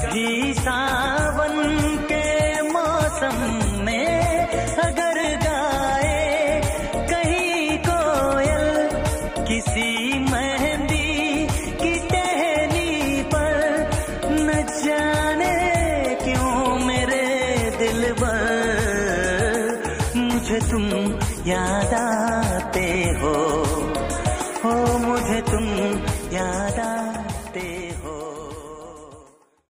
कभी सावन के मौसम में अगर गाए कहीं कोयल किसी मेहंदी की टहनी पर, न जाने क्यों मेरे दिलबर मुझे तुम याद आते हो।